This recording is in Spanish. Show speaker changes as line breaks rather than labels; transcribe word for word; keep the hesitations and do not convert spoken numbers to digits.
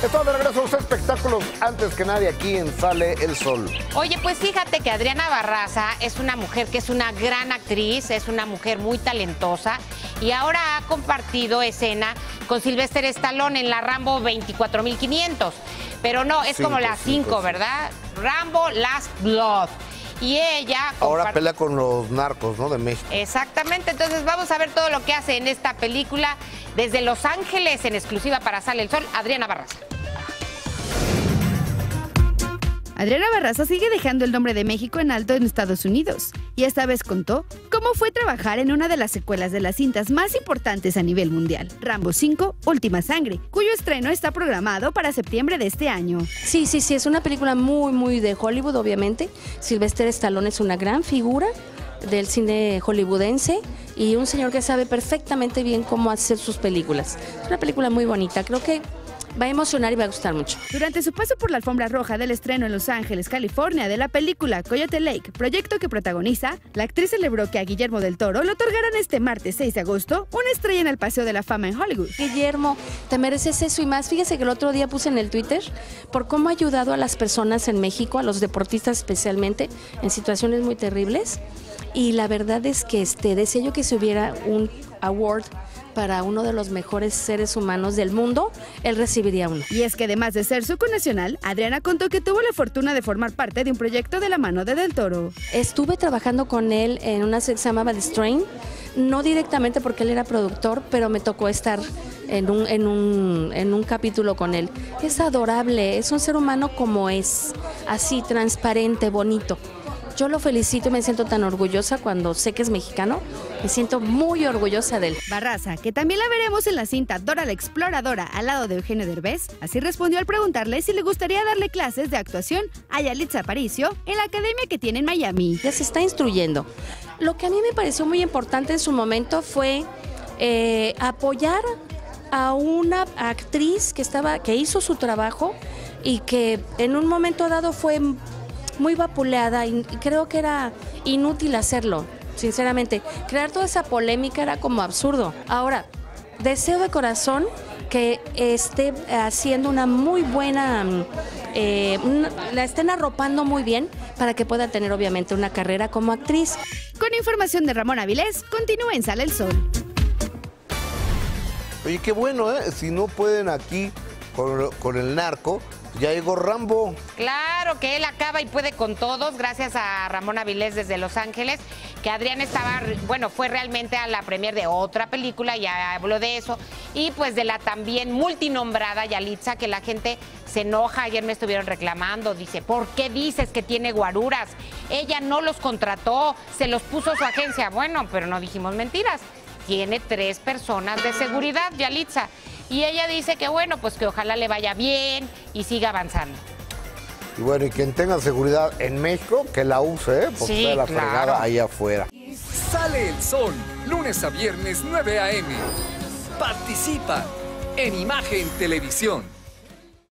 Estamos de regreso a los espectáculos antes que nadie aquí en Sale el Sol.
Oye, pues fíjate que Adriana Barraza es una mujer que es una gran actriz, es una mujer muy talentosa y ahora ha compartido escena con Sylvester Stallone en la Rambo veinticuatro mil quinientos. Pero no, es
Cinco,
como la cinco, ¿verdad? Rambo Last Blood. Y ella...
Ahora pelea con los narcos, ¿no? De México.
Exactamente, entonces vamos a ver todo lo que hace en esta película desde Los Ángeles, en exclusiva para Sale el Sol, Adriana Barraza.
Adriana Barraza sigue dejando el nombre de México en alto en Estados Unidos y esta vez contó cómo fue trabajar en una de las secuelas de las cintas más importantes a nivel mundial, Rambo cinco, Última Sangre, cuyo estreno está programado para septiembre de este año.
Sí, sí, sí, es una película muy, muy de Hollywood, obviamente. Sylvester Stallone es una gran figura del cine hollywoodense y un señor que sabe perfectamente bien cómo hacer sus películas. Es una película muy bonita, creo que va a emocionar y va a gustar mucho.
Durante su paso por la alfombra roja del estreno en Los Ángeles, California, de la película Coyote Lake, proyecto que protagoniza, la actriz celebró que a Guillermo del Toro le otorgaran este martes seis de agosto una estrella en el Paseo de la Fama en Hollywood.
Guillermo, te mereces eso y más. Fíjese que el otro día puse en el Twitter por cómo ha ayudado a las personas en México, a los deportistas especialmente, en situaciones muy terribles. Y la verdad es que este, deseo yo que se hubiera un award para uno de los mejores seres humanos del mundo, él recibiría uno.
Y es que además de ser su connacional, Adriana contó que tuvo la fortuna de formar parte de un proyecto de la mano de Del Toro.
Estuve trabajando con él en una serie que se llamaba The Strain, no directamente porque él era productor, pero me tocó estar en un, en un, en un capítulo con él. Es adorable, es un ser humano como es, así transparente, bonito. Yo lo felicito y me siento tan orgullosa cuando sé que es mexicano. Me siento muy orgullosa de él.
Barraza, que también la veremos en la cinta Dora la Exploradora al lado de Eugenio Derbez, así respondió al preguntarle si le gustaría darle clases de actuación a Yalitza Aparicio en la academia que tiene en Miami.
Ya se está instruyendo. Lo que a mí me pareció muy importante en su momento fue eh, apoyar a una actriz que, estaba, que hizo su trabajo y que en un momento dado fue muy vapuleada y creo que era inútil hacerlo, sinceramente. Crear toda esa polémica era como absurdo. Ahora, deseo de corazón que esté haciendo una muy buena, eh, una, la estén arropando muy bien para que pueda tener obviamente una carrera como actriz.
Con información de Ramón Avilés, continúa en Sale el Sol.
Oye, qué bueno, ¿eh? Si no pueden aquí con, con el narco, ya llegó Rambo.
Claro que él acaba y puede con todos, gracias a Ramón Avilés desde Los Ángeles, que Adrián estaba, bueno, fue realmente a la premier de otra película, ya habló de eso, y pues de la también multinombrada Yalitza, que la gente se enoja, ayer me estuvieron reclamando, dice, ¿por qué dices que tiene guaruras? Ella no los contrató, se los puso su agencia. Bueno, pero no dijimos mentiras, tiene tres personas de seguridad, Yalitza. Y ella dice que bueno, pues que ojalá le vaya bien y siga avanzando.
Y bueno, y quien tenga seguridad en México, que la use, ¿eh? Porque
sí,
está la
claro.
fregada ahí afuera.
Sale el Sol, lunes a viernes nueve a eme. Participa en Imagen Televisión.